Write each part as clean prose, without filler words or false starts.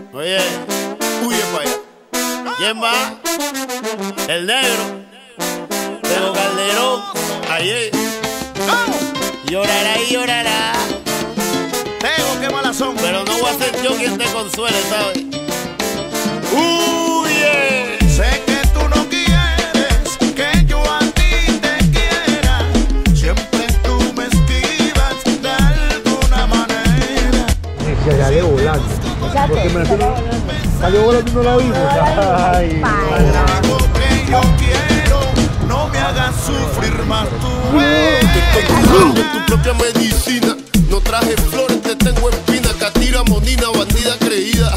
Oye, huye para allá. ¿Quién va? El negro. Tego Calderón. Ayer. Llorará y llorará. Tego, qué malas son. Pero no voy a ser yo quien te consuele, ¿sabes? Huye. Sé que tú no quieres que yo a ti te quiera. Siempre tú me esquivas de alguna manera. Se la debo volar. Porque me la salió volando y no la vimos. Ay, Lo que yo quiero, no me hagas sufrir más tú. Te estoy curando tu propia medicina. No traje flores, te tengo espina. Catira, monina, bandida creída.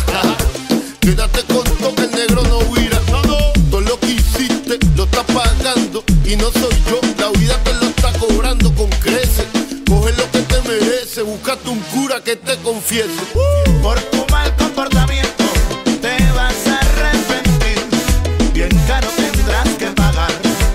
Quédate con todo que el negro no huirá. Todo lo que hiciste lo está pagando. Y no soy yo, la vida te lo está cobrando con creces. Coge lo que te merece, búscate un cura que te confiese. Por tu mal comportamiento te vas a arrepentir. Bien caro tendrás que pagar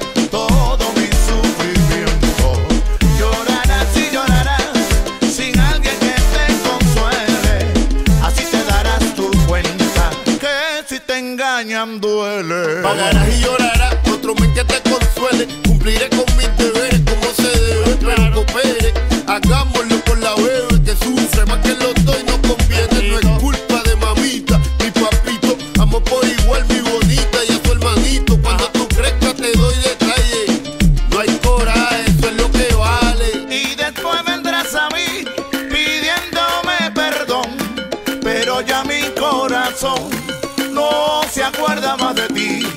todo mi sufrimiento. Llorarás y llorarás sin alguien que te consuele. Así te darás tu cuenta que si te engañan duele. Pagarás y llorarás, otro mes que te consuele. Cumpliré con mis deberes como se debe, pero coopere. Hagámoslo con la bebé que sufre más que los dos y no conviene. No es culpa de mamita ni papito. Amo por igual mi bonita y a tu hermanito. Cuando tú crezcas te doy detalle. No hay coraje, eso es lo que vale. Y después vendrás a mí pidiéndome perdón, pero ya mi corazón no se acuerda más de ti.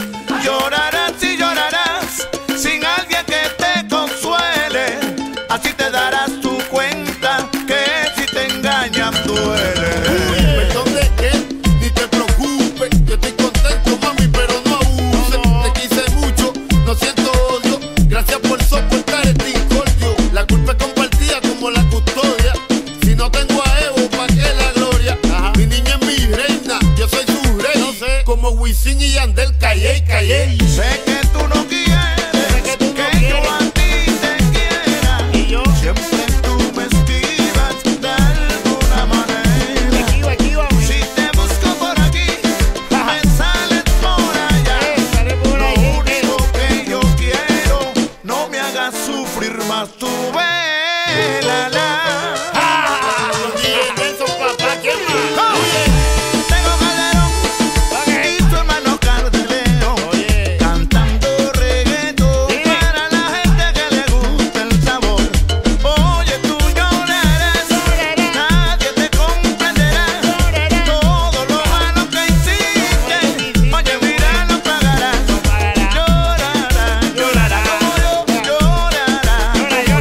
Llorarás y llorarás sin alguien que te consuele. Así te darás tu cuenta que si te engañan duele. Perdón de qué, ni te preocupes. Yo estoy contento, mami, pero no abuses. Te quise mucho, no siento odio. Gracias por soportar este incordio. La culpa es compartida como la custodia. Si no tengo a Evo, ¿pa' qué la gloria? Mi niña es mi reina, yo soy su rey. Como Wisin y Yandel, callé y callé. Sé que tú no quieres que yo a ti te quiera. Y yo Siempre tú me esquivas de alguna manera. Si te busco por aquí, me sales por allá. Lo único que yo quiero, no me hagas sufrir más tu vela. Tego Calderón y tu hermano Cardelero, cantando reggaetón para la gente que le gusta el sabor. Oye, tú llorarás, nadie te comprenderá. Todo lo malo que hiciste, oye, mira, lo pagarás. Llorarás, llorarás como yo, llorarás.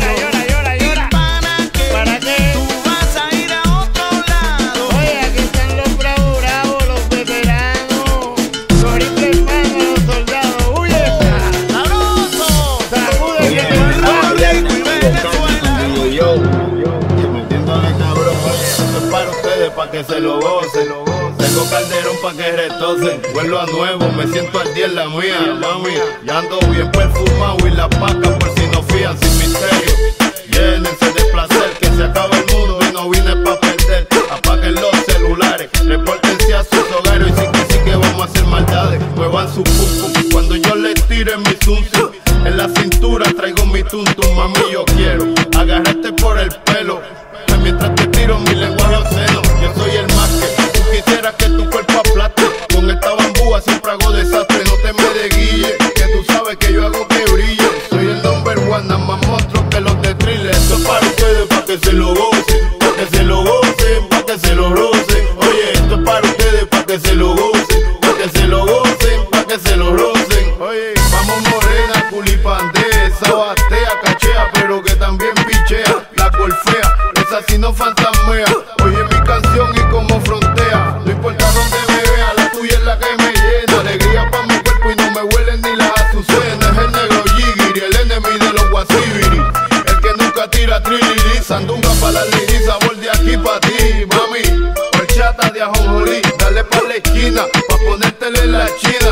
¿Y para qué? Tú vas a ir a otro lado. Oye, aquí están los bravos, bravos, los veteranos, los rifles hermanos, los soldados. Huye, ¡Sabroso! sacude que te Puerto Rico y Venezuela. Yo, metiéndole cabrón, oye, esto es para ustedes, para que se lo gocen. Tengo Calderón para que retocen. Vuelvo a nuevo, me siento al día en la mía, mami. Ya ando bien perfumado y la paca por si no fían sin misterio. Llénense de placer, que se acaba el mundo y no vine pa' perder. Apaguen los celulares, repórtense a sus hogares y sí que vamos a hacer maldades. Muevan su pum pum cuando yo les tire mi zum zum. En la cintura traigo mi tum tum, mami, yo quiero agarrarte por el pelo mientras te tiro mi lenguaje obsceno. Yo soy el más que tú quisieras que tu cuerpo aplaste. Con esta bambúa siempre hago desastre, no te me desguille, que tú sabes que yo hago que brille. Soy el number one, nada más monstruo que los de Thriller. Esto es para ustedes, para que se lo gocen, para que se lo gocen, para que se lo rocen. Oye, esto es para ustedes, para que se lo gocen, para que se lo gocen, para que se lo rocen. Oye, vamos morena, culipandesa, batea, cachea, pero que también pichea. La golfea, esa sí no fantasmea. Oye mi canción y como frontea. No importa dónde me vea, la tuya es la que me llena. Alegría pa' mi cuerpo y no me huelen ni las azucenas. Es el negro Yigiri, el enemigo de los guasibiri. El que nunca tira trilili. Sandunga pa' la liri, sabor de aquí pa' ti, mami. Horchata de ajonjolí, dale pa' la esquina, pa' ponértele la china.